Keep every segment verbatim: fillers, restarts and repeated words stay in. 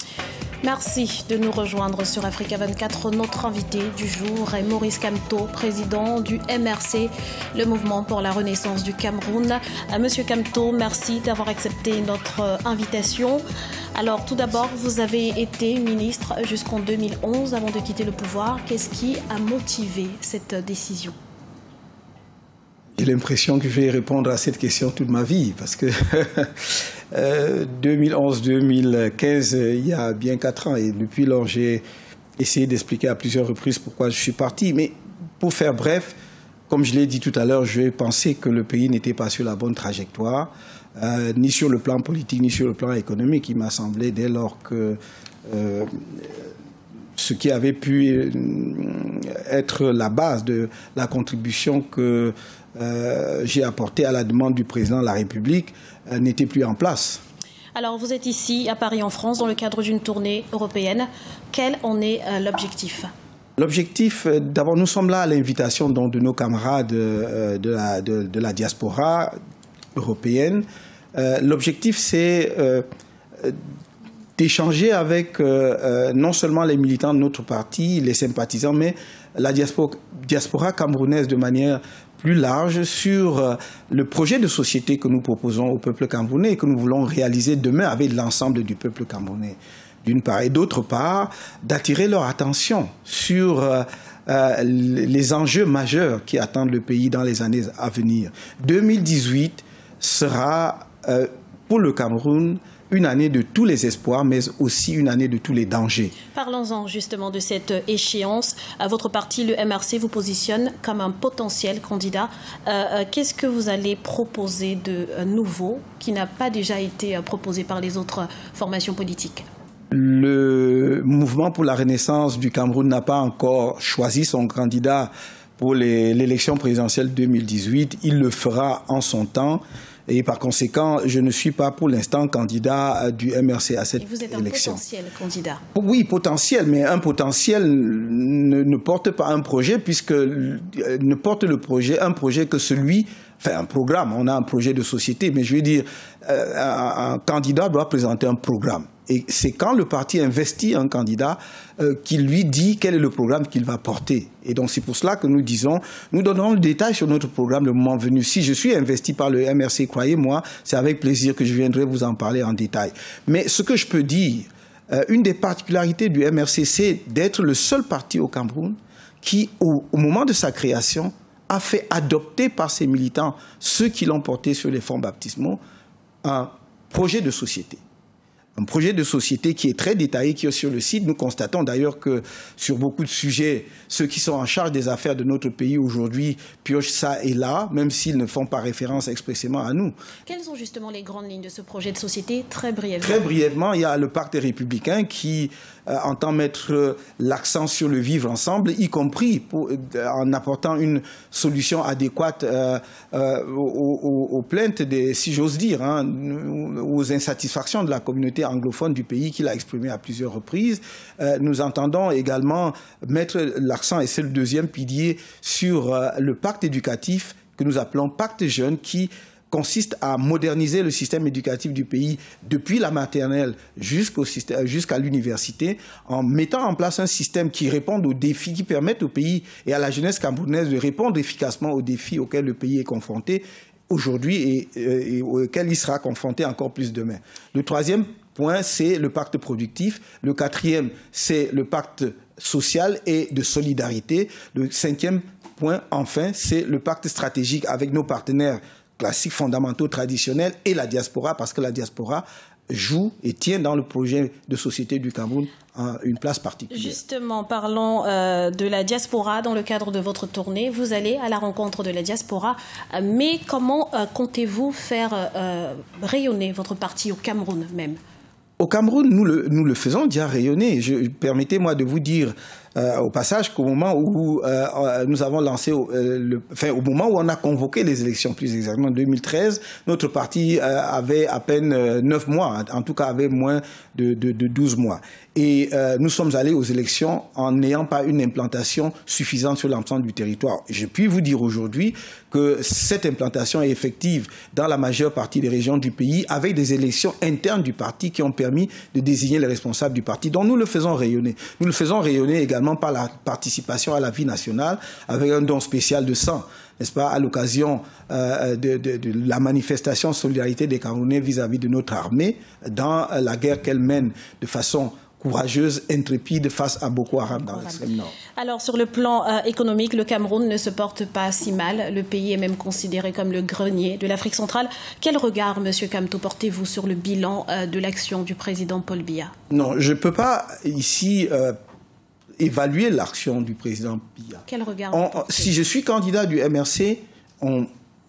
Merci de nous rejoindre sur Africa vingt-quatre. Notre invité du jour est Maurice Kamto, président du M R C, le mouvement pour la renaissance du Cameroun. Monsieur Kamto, merci d'avoir accepté notre invitation. Alors tout d'abord, vous avez été ministre jusqu'en deux mille onze avant de quitter le pouvoir. Qu'est-ce qui a motivé cette décision ? J'ai l'impression que je vais répondre à cette question toute ma vie parce que euh, deux mille onze deux mille quinze, il y a bien quatre ans, et depuis lors, j'ai essayé d'expliquer à plusieurs reprises pourquoi je suis parti. Mais pour faire bref, comme je l'ai dit tout à l'heure, j'ai pensé que le pays n'était pas sur la bonne trajectoire, euh, ni sur le plan politique, ni sur le plan économique. Il m'a semblé, dès lors que euh, ce qui avait pu être la base de la contribution que Euh, j'ai apporté à la demande du président de la République euh, n'était plus en place. Alors vous êtes ici à Paris en France dans le cadre d'une tournée européenne. Quel en est euh, l'objectif ? L'objectif, euh, d'abord nous sommes là à l'invitation donc, de nos camarades euh, de, la, de, de la diaspora européenne. Euh, L'objectif c'est euh, d'échanger avec euh, euh, non seulement les militants de notre parti, les sympathisants, mais la diaspora, diaspora camerounaise de manière plus large sur euh, le projet de société que nous proposons au peuple camerounais et que nous voulons réaliser demain avec l'ensemble du peuple camerounais, d'une part. Et d'autre part, d'attirer leur attention sur euh, euh, les enjeux majeurs qui attendent le pays dans les années à venir. deux mille dix-huit sera euh, pour le Cameroun une année de tous les espoirs, mais aussi une année de tous les dangers. Parlons-en justement de cette échéance. Votre parti, le M R C, vous positionne comme un potentiel candidat. Euh, Qu'est-ce que vous allez proposer de nouveau qui n'a pas déjà été proposé par les autres formations politiques ? Le mouvement pour la renaissance du Cameroun n'a pas encore choisi son candidat pour l'élection présidentielle deux mille dix-huit. Il le fera en son temps. Et par conséquent, je ne suis pas pour l'instant candidat du M R C à cette élection. Et vous êtes un élection. potentiel candidat. Oui, potentiel, mais un potentiel ne, ne porte pas un projet, puisque ne porte le projet, un projet que celui, enfin un programme, on a un projet de société, mais je veux dire, euh, un, un candidat doit présenter un programme. Et c'est quand le parti investit un candidat euh, qu'il lui dit quel est le programme qu'il va porter. Et donc c'est pour cela que nous disons, nous donnerons le détail sur notre programme le moment venu. Si je suis investi par le M R C, croyez-moi, c'est avec plaisir que je viendrai vous en parler en détail. Mais ce que je peux dire, euh, une des particularités du M R C, c'est d'être le seul parti au Cameroun qui, au, au moment de sa création, a fait adopter par ses militants, ceux qui l'ont porté sur les fonds baptismaux, un projet de société. Un projet de société qui est très détaillé, qui est sur le site. Nous constatons d'ailleurs que sur beaucoup de sujets, ceux qui sont en charge des affaires de notre pays aujourd'hui piochent ça et là, même s'ils ne font pas référence expressément à nous. Quelles sont justement les grandes lignes de ce projet de société, très brièvement ? Très brièvement, il y a le pacte républicain qui euh, entend mettre l'accent sur le vivre ensemble, y compris pour, euh, en apportant une solution adéquate euh, euh, aux, aux, aux plaintes, des, si j'ose dire, hein, aux insatisfactions de la communauté anglophone du pays qu'il a exprimé à plusieurs reprises. Euh, nous entendons également mettre l'accent, et c'est le deuxième pilier, sur euh, le pacte éducatif que nous appelons pacte jeune, qui consiste à moderniser le système éducatif du pays depuis la maternelle jusqu'au système, jusqu'à l'université, en mettant en place un système qui réponde aux défis, qui permette au pays et à la jeunesse camerounaise de répondre efficacement aux défis auxquels le pays est confronté aujourd'hui et, et, et auxquels il sera confronté encore plus demain. Le troisième point, c'est le pacte productif. Le quatrième, c'est le pacte social et de solidarité. Le cinquième point, enfin, c'est le pacte stratégique avec nos partenaires classiques, fondamentaux, traditionnels et la diaspora, parce que la diaspora joue et tient dans le projet de société du Cameroun une place particulière. Justement, parlons euh, de la diaspora dans le cadre de votre tournée. Vous allez à la rencontre de la diaspora, euh, mais comment euh, comptez-vous faire euh, rayonner votre parti au Cameroun même ? Au Cameroun, nous le, nous le faisons déjà rayonner. Permettez-moi de vous dire, euh, au passage qu'au moment où euh, nous avons lancé, euh, le, enfin au moment où on a convoqué les élections, plus exactement en deux mille treize, notre parti euh, avait à peine euh, neuf mois, en tout cas avait moins de, de, de douze mois. Et euh, nous sommes allés aux élections en n'ayant pas une implantation suffisante sur l'ensemble du territoire. Je puis vous dire aujourd'hui que cette implantation est effective dans la majeure partie des régions du pays, avec des élections internes du parti qui ont permis de désigner les responsables du parti. Donc nous le faisons rayonner. Nous le faisons rayonner également par la participation à la vie nationale, avec un don spécial de sang, n'est-ce pas, à l'occasion euh, de, de, de la manifestation de solidarité des Camerounais vis-à-vis de notre armée dans la guerre qu'elle mène de façon courageuse, intrépide face à Boko Haram dans l'extrême nord. Alors, sur le plan euh, économique, le Cameroun ne se porte pas si mal. Le pays est même considéré comme le grenier de l'Afrique centrale. Quel regard, Monsieur Kamto, portez-vous sur le bilan euh, de l'action du président Paul Biya? Non, je ne peux pas ici euh, évaluer l'action du président Biya. Quel regard on, Si je suis candidat du M R C, on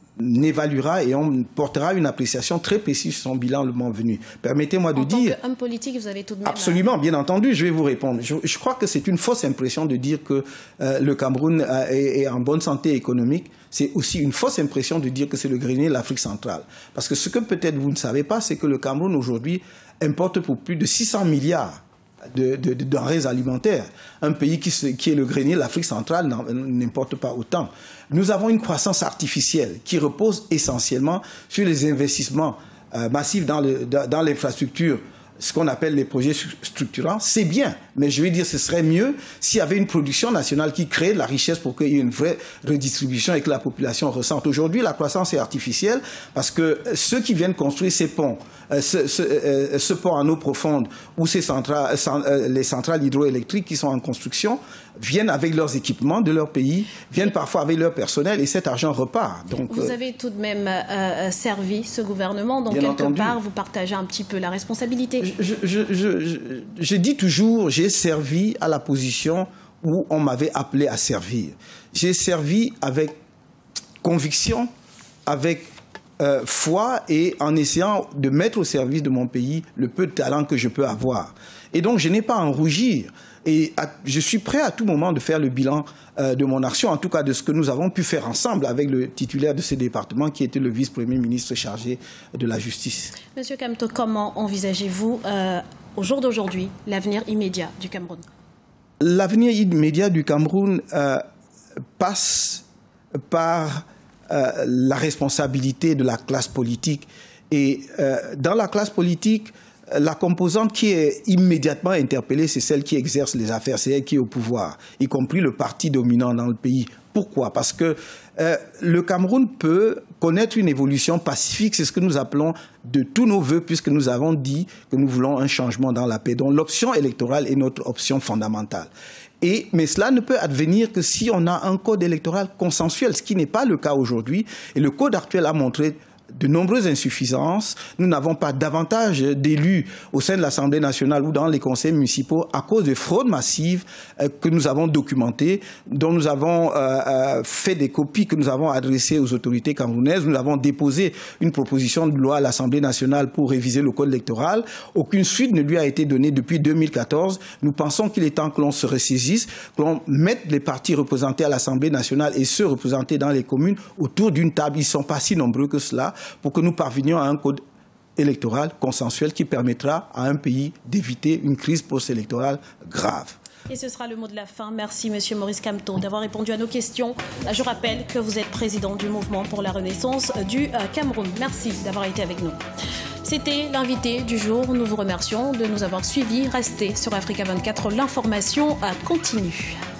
évaluera et on portera une appréciation très précise sur son bilan le moment venu. Permettez-moi de en dire... En tant qu'homme politique, vous avez tout de même... Absolument, bien entendu, je vais vous répondre. Je, je crois que c'est une fausse impression de dire que euh, le Cameroun euh, est, est en bonne santé économique. C'est aussi une fausse impression de dire que c'est le grenier de l'Afrique centrale. Parce que ce que peut-être vous ne savez pas, c'est que le Cameroun aujourd'hui importe pour plus de six cents milliards de, de, de denrées alimentaires. Un pays qui, se, qui est le grenier de l'Afrique centrale n'importe pas autant. Nous avons une croissance artificielle qui repose essentiellement sur les investissements euh, massifs dans l'infrastructure, ce qu'on appelle les projets structurants. C'est bien, mais je veux dire, ce serait mieux s'il y avait une production nationale qui crée de la richesse pour qu'il y ait une vraie redistribution et que la population ressente. Aujourd'hui, la croissance est artificielle parce que ceux qui viennent construire ces ponts, euh, ce, ce, euh, ce pont en eau profonde ou ces centrales, euh, les centrales hydroélectriques qui sont en construction, viennent avec leurs équipements de leur pays, viennent parfois avec leur personnel et cet argent repart. Donc, vous avez tout de même euh, servi ce gouvernement, donc quelque entendu. part vous partagez un petit peu la responsabilité. Je, je, je, je, je dis toujours, j'ai servi à la position où on m'avait appelé à servir. J'ai servi avec conviction, avec euh, foi et en essayant de mettre au service de mon pays le peu de talent que je peux avoir. Et donc je n'ai pas à en rougir. Et à, je suis prêt à tout moment de faire le bilan euh, de mon action, en tout cas de ce que nous avons pu faire ensemble avec le titulaire de ce département qui était le vice-premier ministre chargé de la justice. Monsieur Kamto, comment envisagez-vous euh, au jour d'aujourd'hui l'avenir immédiat du Cameroun? L'avenir immédiat du Cameroun euh, passe par euh, la responsabilité de la classe politique. Et euh, dans la classe politique, la composante qui est immédiatement interpellée, c'est celle qui exerce les affaires, c'est elle qui est au pouvoir, y compris le parti dominant dans le pays. Pourquoi? Parce que euh, le Cameroun peut connaître une évolution pacifique, c'est ce que nous appelons de tous nos voeux, puisque nous avons dit que nous voulons un changement dans la paix. Donc l'option électorale est notre option fondamentale. Et, mais cela ne peut advenir que si on a un code électoral consensuel, ce qui n'est pas le cas aujourd'hui. Et le code actuel a montré de nombreuses insuffisances. Nous n'avons pas davantage d'élus au sein de l'Assemblée nationale ou dans les conseils municipaux à cause de fraudes massives euh, que nous avons documentées, dont nous avons euh, euh, fait des copies que nous avons adressées aux autorités camerounaises. Nous avons déposé une proposition de loi à l'Assemblée nationale pour réviser le code électoral. Aucune suite ne lui a été donnée depuis deux mille quatorze. Nous pensons qu'il est temps que l'on se ressaisisse, que l'on mette les partis représentés à l'Assemblée nationale et ceux représentés dans les communes autour d'une table. Ils ne sont pas si nombreux que cela, pour que nous parvenions à un code électoral consensuel qui permettra à un pays d'éviter une crise post-électorale grave. Et ce sera le mot de la fin. Merci, Monsieur Maurice Kamto, d'avoir répondu à nos questions. Je rappelle que vous êtes président du mouvement pour la renaissance du Cameroun. Merci d'avoir été avec nous. C'était l'invité du jour. Nous vous remercions de nous avoir suivis. Restez sur Africa vingt-quatre. L'information continue.